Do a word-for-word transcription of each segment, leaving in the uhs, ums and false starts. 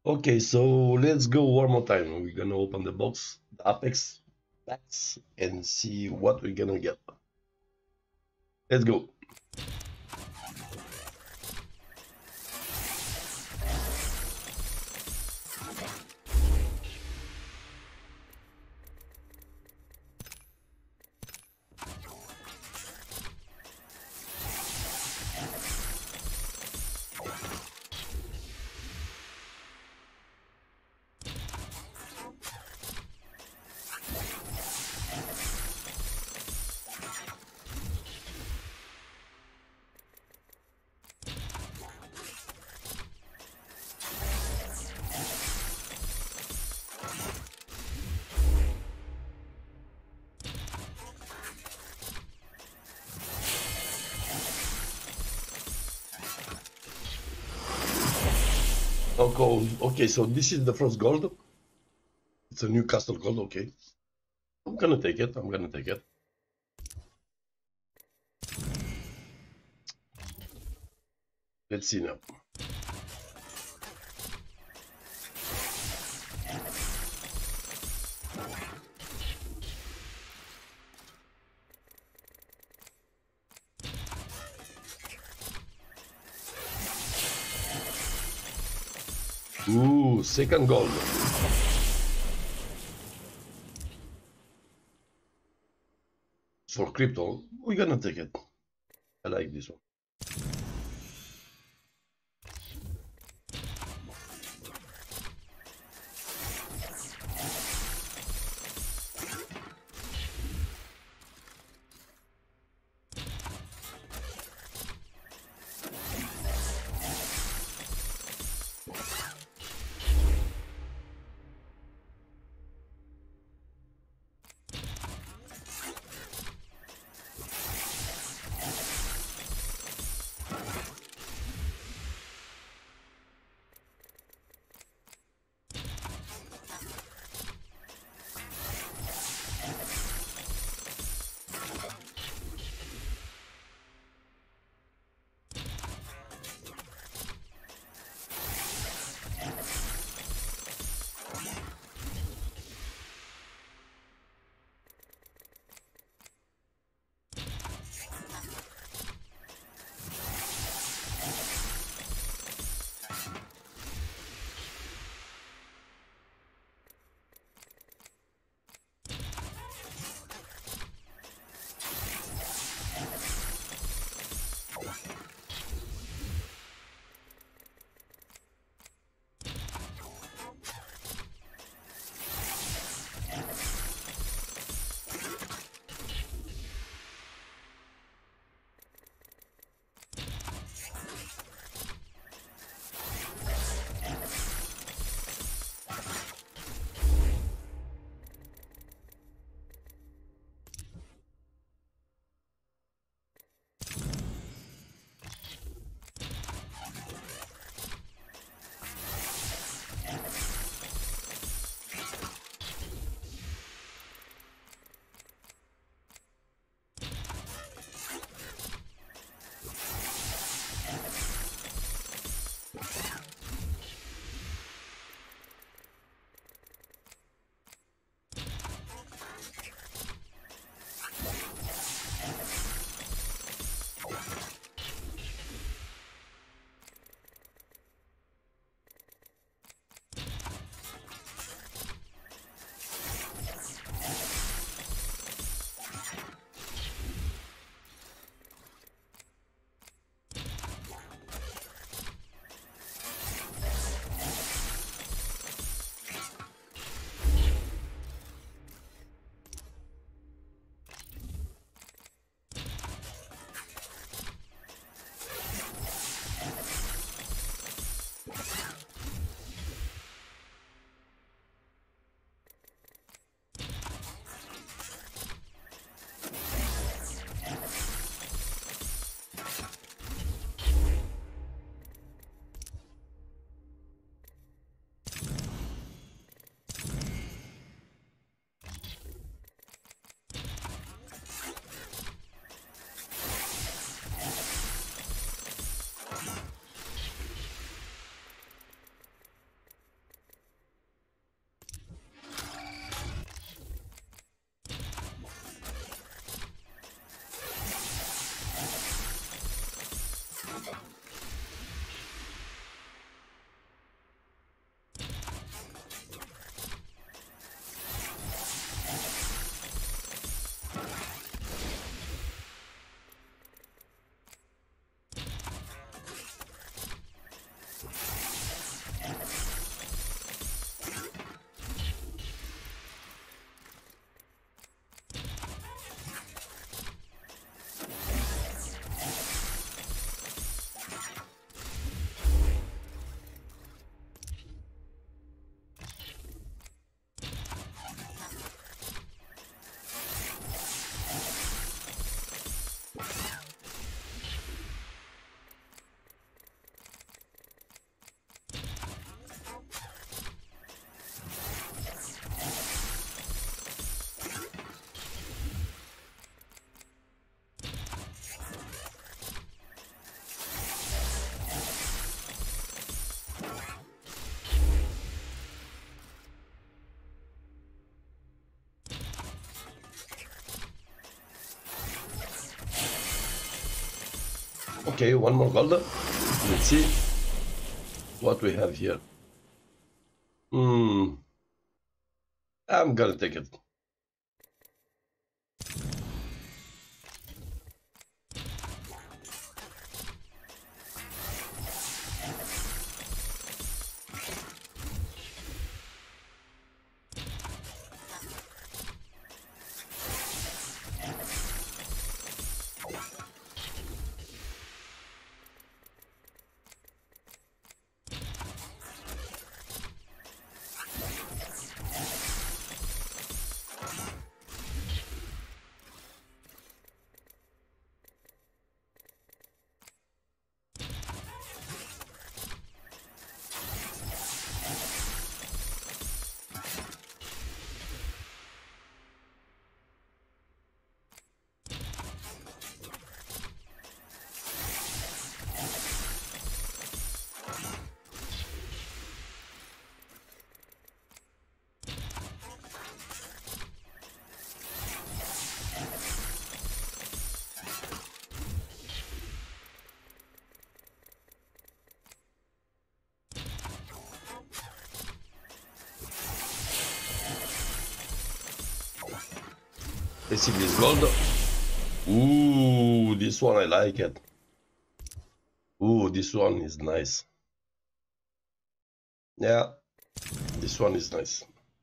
Okay, so let's go one more time. We're gonna open the box, the Apex packs, and see what we're gonna get. Let's go. Okay, okay, so this is the first gold. It's a new castle gold, okay. I'm gonna take it, I'm gonna take it. Let's see now. Ooh, second gold. For crypto, we're gonna take it. I like this one. Okay, one more gold. Let's see what we have here. Hmm. I'm gonna take it. Let's see this gold. Ooh, this one I like it. Ooh, this one is nice. Yeah, this one is nice.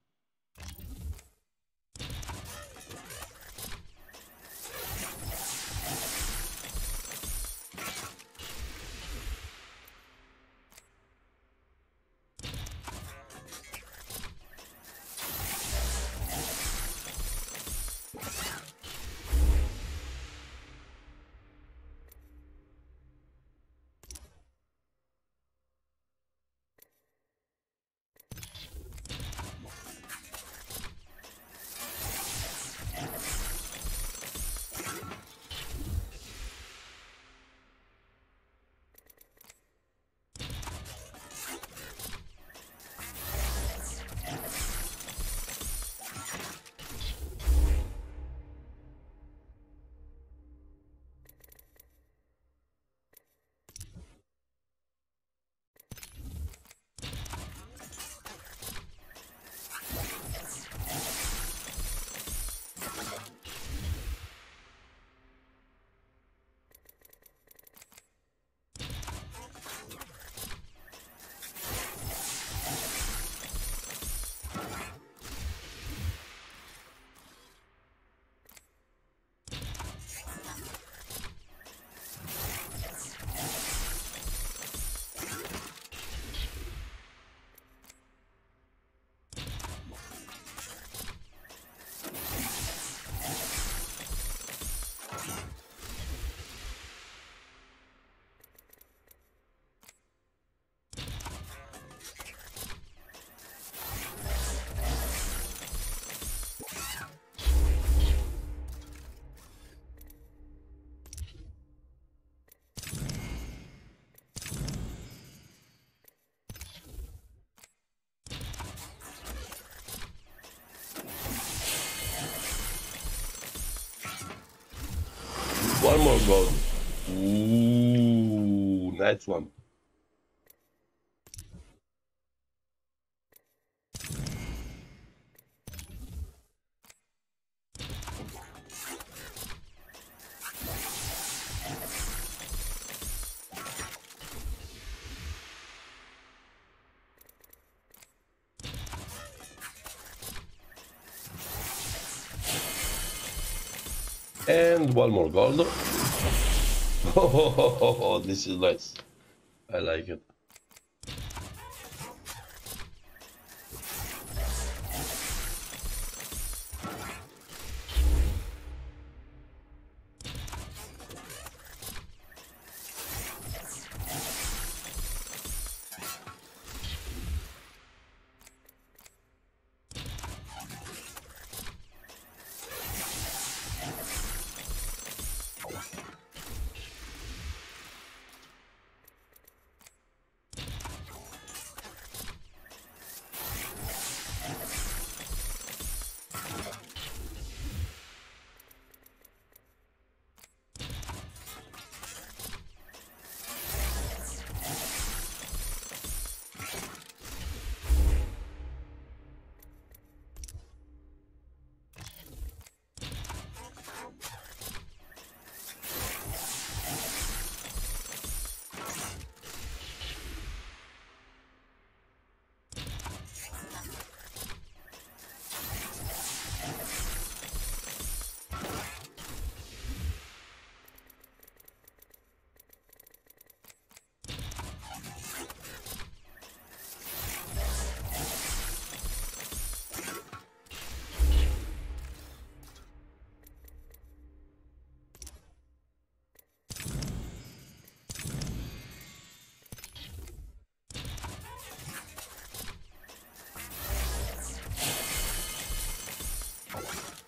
One more gold. Ooh, nice one. And one more gold. Oh, this is nice. I like it.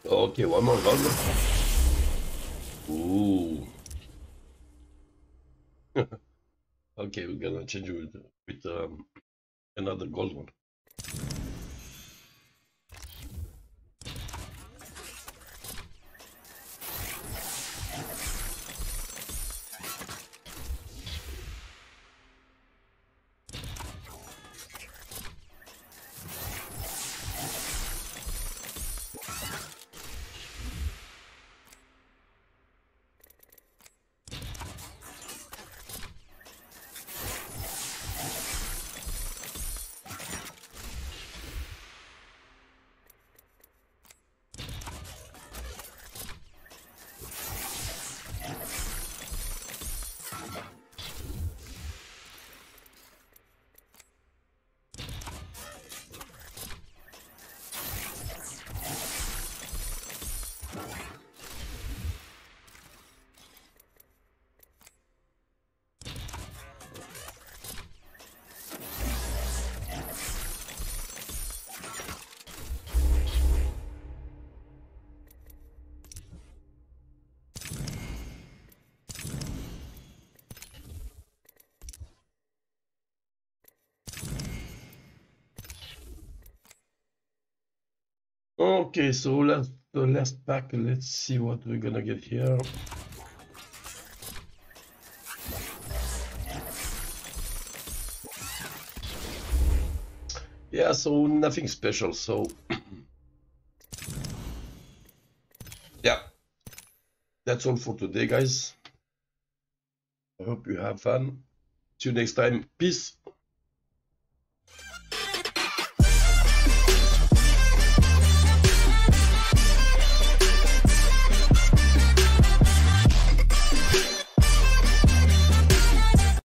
Okay, one more gold. Ooh. Okay, we're gonna change it with, with um, another gold one. Okay, so last the last pack. Let's see what we're gonna get here. Yeah, so nothing special. So yeah, that's all for today, guys. I hope you have fun. See you next time. Peace.